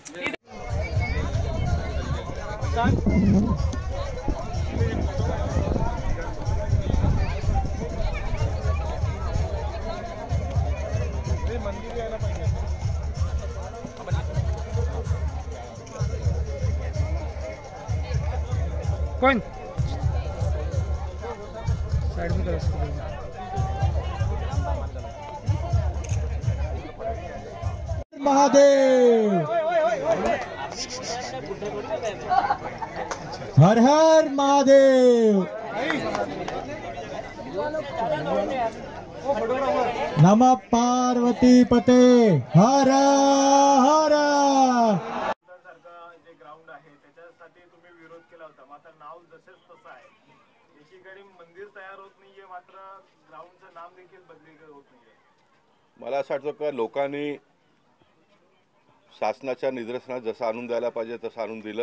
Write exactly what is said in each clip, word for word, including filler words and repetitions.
कौन side में करो महादेव, हर हर महादेव, नमः पार्वती पते, हर हर। जे ग्राउंड आहे त्याच्यासाठी तुम्ही विरोध केला होता, मात्र नाव जसेच तसं आहे. एकीकडे मंदिर तयार होत नाहीये, मात्र ग्राउंडचं नाव देखील बदली होत नाहीये. मला असं वाटतं का लोकांनी शासनाच्या निदर्शनात जसं आणून द्यायला पाहिजे तसं आणून दिलं.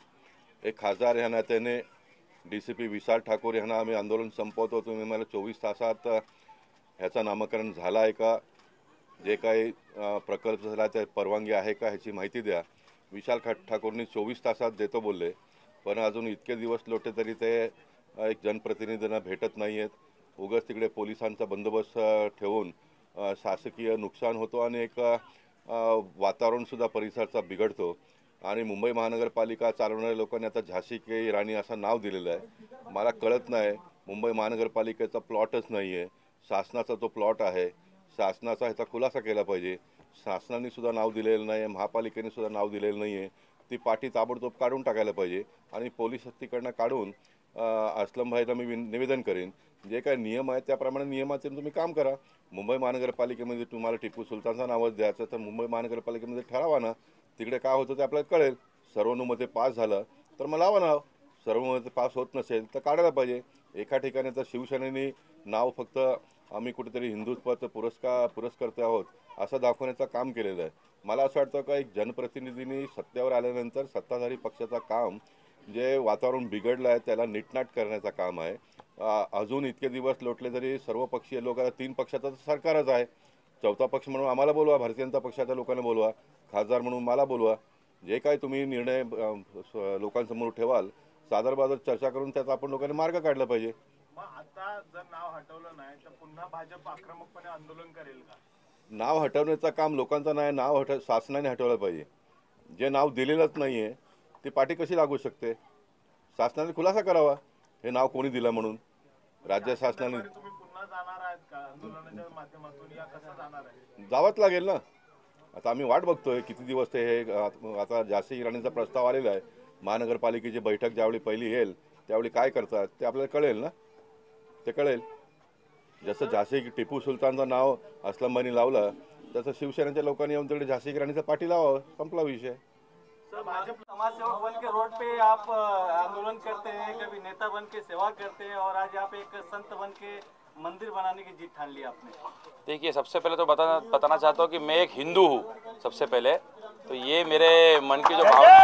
एक खासदार ह्या नात्याने D C P Vishal Thakur यांना आम्ही आंदोलन संपवतो, तुम्ही मला चोवीस तासात ह्याचं नामकरण झालं आहे का, जे काही प्रकल्प झाला त्या परवानगी आहे का ह्याची माहिती द्या. विशाल ठाकूरनी चोवीस तासात देतो बोलले, पण अजून इतके दिवस लोटले तरी ते एक जनप्रतिनिधींना भेटत नाही आहेत. उगाच तिकडे पोलिसांचा बंदोबस्त ठेवून शासकीय नुकसान होतो आणि एक वातावरणसुद्धा परिसराचा बिघडतो. आणि मुंबई महानगरपालिका चालवणाऱ्या लोकांनी आता झाशी के राणी असं नाव दिलेलं आहे. मला कळत नाही, मुंबई महानगरपालिकेचा प्लॉटच नाही आहे, शासनाचा तो प्लॉट आहे. शासनाचा ह्याचा खुलासा केला पाहिजे. शासनाने सुद्धा नाव दिलेलं नाही आहे, महापालिकेने सुद्धा नाव दिलेलं नाही आहे. ती पाटी ताबडतोब काढून टाकायला पाहिजे आणि पोलीस तिकडनं काढून अस्लम भाईला मी निवेदन करेन, जे काही नियम आहे त्याप्रमाणे नियमाचे तुम्ही काम करा. मुंबई महानगरपालिकेमध्ये तुम्हाला टिपू सुलतानचं नावच द्यायचं तर मुंबई महानगरपालिकेमध्ये ठरावा ना, तिकडे काय होतं ते आपल्याला कळेल. सर्वानुमते पास झालं तर मग लावा नाव, सर्वानुमते पास होत नसेल तर काढायला पाहिजे. एका ठिकाणी तर शिवसेनेने नाव फक्त आम्ही कुठेतरी हिंदुत्वाचं पुरस्कार पुरस्कर्ते आहोत असं दाखवण्याचं काम केलेलं आहे. मला असं वाटतं का एक जनप्रतिनिधींनी सत्तेवर आल्यानंतर सत्ताधारी पक्षाचं काम जे वातावरण बिघडलं आहे त्याला नीटनाट करण्याचं काम आहे. अजून इतके दिवस लोटले तरी सर्व पक्षीय लोक, तीन पक्षाचं सरकारच आहे, चौथा पक्ष म्हणून आम्हाला बोलवा, भारतीय जनता पक्षाच्या लोकांना बोलवा, खासदार म्हणून मला बोलवा. जे काही तुम्ही निर्णय लोकांसमोर ठेवाल सादर बाजार चर्चा करून त्याचा आपण लोकांनी मार्ग काढला पाहिजे. आता जर नाव हटवलं नाही तर पुन्हा भाजप आक्रमकपणे आंदोलन करेल का? नाव हटवण्याचं काम लोकांचं नाही, नाव हट शासनाने हटवलं पाहिजे. जे नाव दिलेलंच नाही आहे ती पाठी कशी लागू शकते? शासनाने खुलासा करावा हे नाव कोणी दिलं म्हणून. राज्य शासनाने तुम्ही पुन्हा जाणार आहात का आंदोलनाच्या माध्यमातून, या कसं जाणार आहे? जावंच लागेल ना. आता आम्ही वाट बघतोय किती दिवस ते हे. आता झाशी राणीचा प्रस्ताव आलेला आहे, महानगरपालिकेची बैठक ज्यावेळी पहिली येईल त्यावेळी काय करतात ते आपल्याला कळेल ना, ते कळेल. जसं झाशी टिपू सुलतानचं नाव अस्लमभाईंनी लावलं तसं शिवसेनेच्या लोकांनी येऊन तिकडे झाशी राणीचा पाठी लावावं, संपला विषय. समाज सेवक बन के रोड पे आप आंदोलन करते हैं, कभी नेता बन के सेवा करते हैं और आज आप एक संत बन के मंदिर बनाने की जीत ठान ली आपने. देखिए, सबसे पहले तो बताना बताना चाहता हूँ कि मैं एक हिंदू हूँ सबसे पहले, तो ये मेरे मन की जो भावना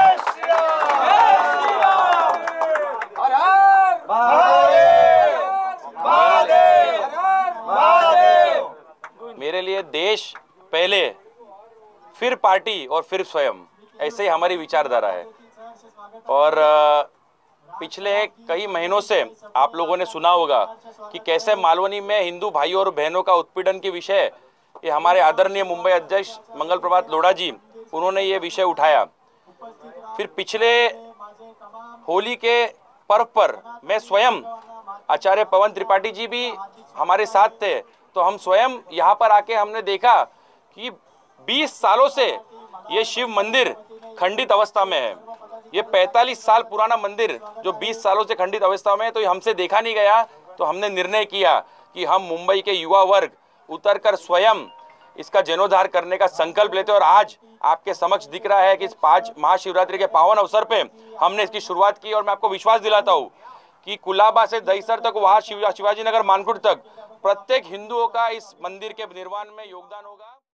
मेरे लिए देश पहले, फिर पार्टी और फिर स्वयं, ऐसे ही हमारी विचारधारा है. और पिछले कई महीनों से आप लोगों ने सुना होगा कि कैसे मालवनी में हिंदू भाइयों और बहनों का उत्पीड़न के विषय ये हमारे आदरणीय मुंबई अध्यक्ष मंगल प्रभात लोढ़ा जी, उन्होंने ये विषय उठाया. फिर पिछले होली के पर्व पर मैं स्वयं, आचार्य पवन त्रिपाठी जी भी हमारे साथ थे, तो हम स्वयं यहाँ पर आके हमने देखा कि बीस सालों से ये शिव मंदिर खंडित अवस्था में है. ये पैंतालीस साल पुराना मंदिर जो बीस सालों से खंडित अवस्था में है, तो ये हमसे देखा नहीं गया. तो हमने निर्णय किया कि हम मुंबई के युवा वर्ग उतरकर स्वयं इसका जीर्णोद्धार करने का संकल्प लेते. और आज आपके समक्ष दिख रहा है कि इस पाँच महाशिवरात्रि के पावन अवसर पे हमने इसकी शुरुआत की. और मैं आपको विश्वास दिलाता हूँ कि कुलाबा से दहीसर तक, वहाँ शिवाजी नगर मानकुट तक, प्रत्येक हिंदुओं का इस मंदिर के निर्माण में योगदान होगा.